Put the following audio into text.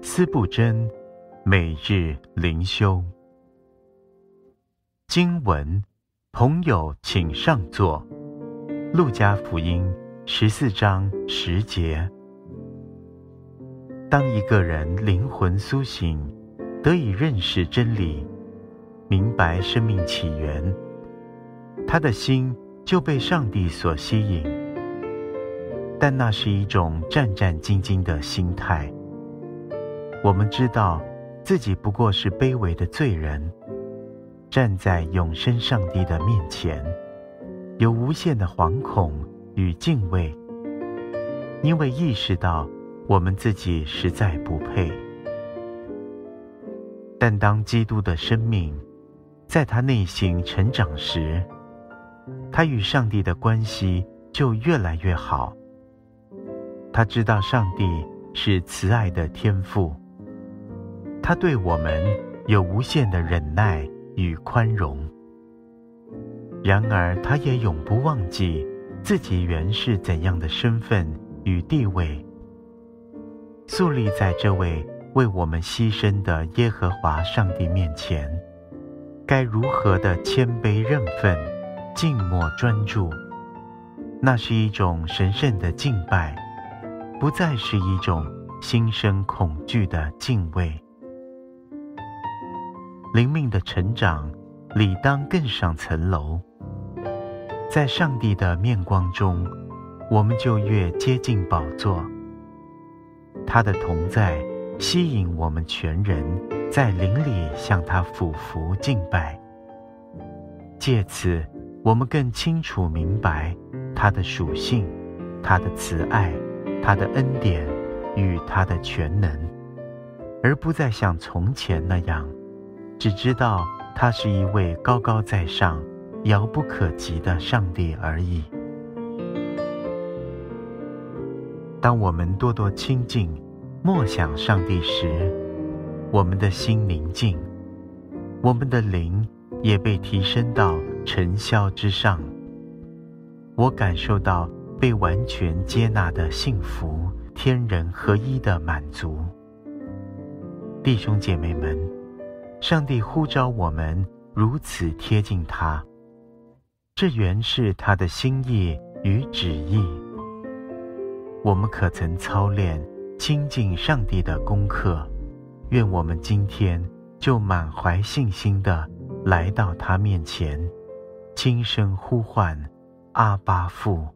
思不真，每日灵修。经文，朋友请上座。路加福音14章10节。当一个人灵魂苏醒，得以认识真理，明白生命起源，他的心就被上帝所吸引。但那是一种战战兢兢的心态。我们知道自己不过是卑微的罪人，站在永生上帝的面前，有无限的惶恐与敬畏，因为意识到我们自己实在不配。但当基督的生命在他内心成长时，他与上帝的关系就越来越好。他知道上帝是慈爱的天父，他对我们有无限的忍耐与宽容。然而他也永不忘记自己原是怎样的身份与地位，肃立在这位为我们牺牲的耶和华上帝面前，该如何的谦卑认份，静默专注。那是一种神圣的敬拜，不再是一种心生恐惧的敬畏。灵命的成长理当更上层楼，在上帝的面光中，我们就越接近宝座。他的同在吸引我们全人在灵里向他俯伏敬拜，借此我们更清楚明白他的属性，他的慈爱，他的恩典与他的全能，而不再像从前那样只知道他是一位高高在上遥不可及的上帝而已。当我们多多亲近默想上帝时，我们的心宁静，我们的灵也被提升到尘嚣之上。我感受到被完全接纳的幸福，天人合一的满足。弟兄姐妹们，上帝呼召我们如此贴近他，这原是他的心意与旨意。我们可曾操练亲近上帝的功课？愿我们今天就满怀信心地来到他面前，轻声呼唤阿爸父。